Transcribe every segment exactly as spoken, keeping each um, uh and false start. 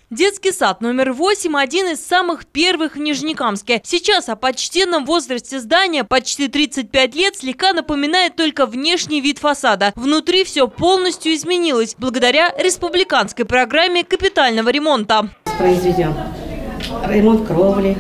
Детский сад номер восемь – один из самых первых в Нижнекамске. Сейчас о почтенном возрасте здания почти тридцать пять лет слегка напоминает только внешний вид фасада. Внутри все полностью изменилось благодаря республиканской программе капитального ремонта. Произведем ремонт кровли,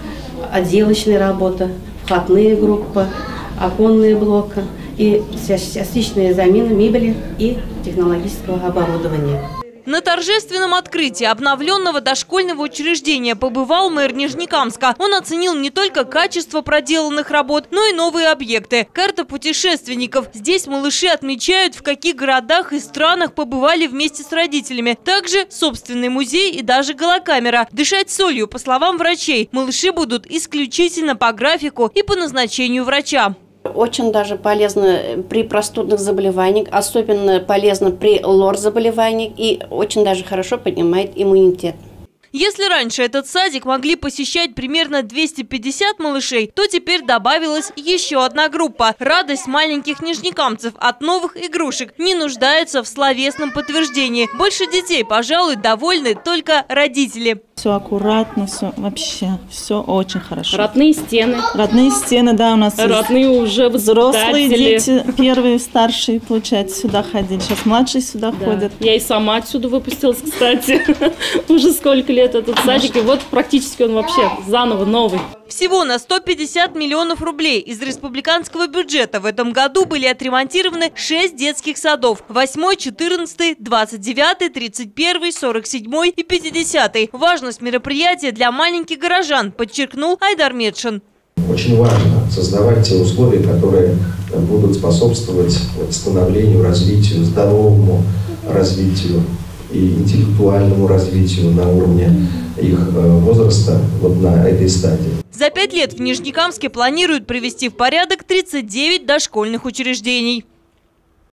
отделочная работа, входные группы, оконные блоки и частичная замена мебели и технологического оборудования. На торжественном открытии обновленного дошкольного учреждения побывал мэр Нижнекамска. Он оценил не только качество проделанных работ, но и новые объекты. Карта путешественников. Здесь малыши отмечают, в каких городах и странах побывали вместе с родителями. Также собственный музей и даже голокамера. Дышать солью, по словам врачей, малыши будут исключительно по графику и по назначению врача. Очень даже полезно при простудных заболеваниях, особенно полезно при лор-заболеваниях и очень даже хорошо поднимает иммунитет. Если раньше этот садик могли посещать примерно двести пятьдесят малышей, то теперь добавилась еще одна группа. Радость маленьких нижнекамцев от новых игрушек не нуждается в словесном подтверждении. Больше детей, пожалуй, довольны только родители. Все аккуратно, все вообще, все очень хорошо. Родные стены. Родные стены, да, у нас Родные уже взрослые дети, первые, старшие, получается, сюда ходили. Сейчас младшие сюда да. ходят. Я и сама отсюда выпустилась, кстати. Уже сколько лет этот садик, и вот практически он вообще заново новый. Всего на сто пятьдесят миллионов рублей из республиканского бюджета в этом году были отремонтированы шесть детских садов. восьмой, четырнадцатый, двадцать девятый, тридцать первый, сорок седьмой и пятидесятый. Важность мероприятия для маленьких горожан, подчеркнул Айдар Медшин. Очень важно создавать те условия, которые будут способствовать становлению, развитию, здоровому развитию и интеллектуальному развитию на уровне их возраста вот на этой стадии. За пять лет в Нижнекамске планируют привести в порядок тридцать девять дошкольных учреждений.